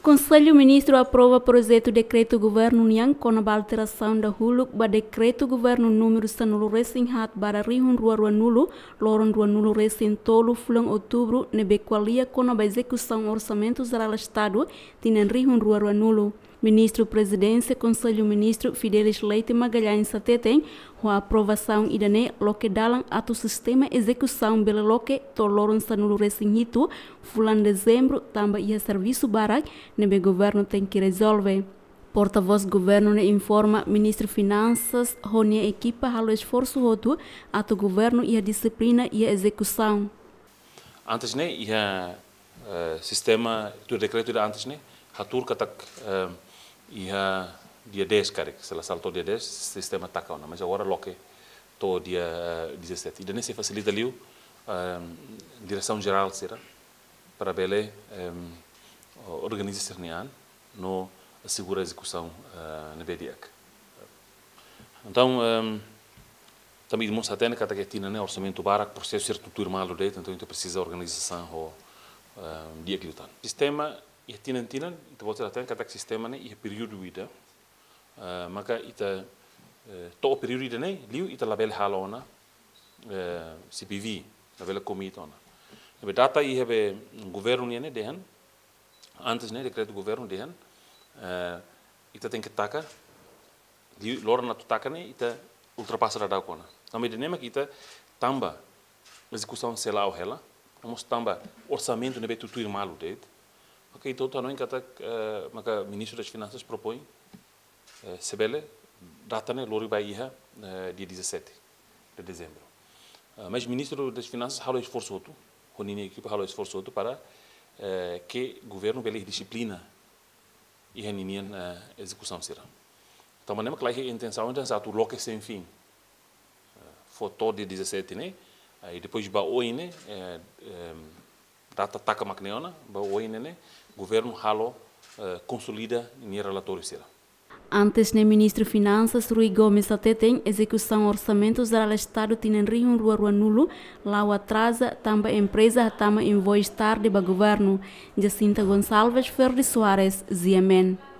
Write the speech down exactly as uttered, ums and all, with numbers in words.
Conselho Ministro aprova projeto decreto governo União com a alteração da Huluk ba decreto governo número sanulo recém hat para rihun rua rua nulo, loron rua nulo recém tolo fulang outubro nebe qualia com a execução orçamento geral Estado tinen rihun rua rua nulo. Ministro Presidência Conselho Ministro Fidelis Leite Magalhães Sateteng com a aprovação idane loke dalang ato sistema execução bela loke to loron sanulo recém hitu fulan dezembro tamba ia serviço barak nebe governo tem que resolver. Porta-voz governo ne informa Ministro Finanças honia equipa halo esforço hotu ato governo ia disciplina ia execução. Antes ne ia uh, sistema do decreto de antes ne hatur katak uh, ia dia dez karek setelah salto dia dez sistema takau mas agora loke to dia uh, dezessete. E nesse facilita liu uh, direção geral será para bele um, organização no assegura a execução uh, na B D I A C. Então, um, também demonstra até que a tinha né orçamento barak processo ser tudo mal do então então precisa organização o uh, dia que lutar. Sistema e tinha tinha então você até que o sistema né e período ida uh, maka ita uh, to período ida né liu ita label halona uh, C P V label comitona. A data e have governo né dehen antes né decreto governo dehen uh, ita tem que taca lor na taca né ita ultrapassa da kona também de nema kita tamba execução sela ou ela vamos tamba orçamento né betu tuir malu det ok então tá não encata uh, maka ministro das finanças propõe uh, sebele data né lori vai ia uh, dia dezessete de dezembro uh, mas ministro das finanças halo esforço outro com a equipe halo esforço outro para uh, que governo bele disciplina e a uh, execução será então maneira que lá a intenção é exato loque sem fim foto de dezessete né aí depois ba oi né data taca macneona ba oi né governo halo consolida em relatório será. Antes ne ministro Finanças Rui Gomes Sateteng execução orçamento geral Estado tinen rihun rua rua nulo lau atrasa tamba empresa tama invoice tarde ba governo. Jacinta Gonçalves Ferdi Soares Z M N.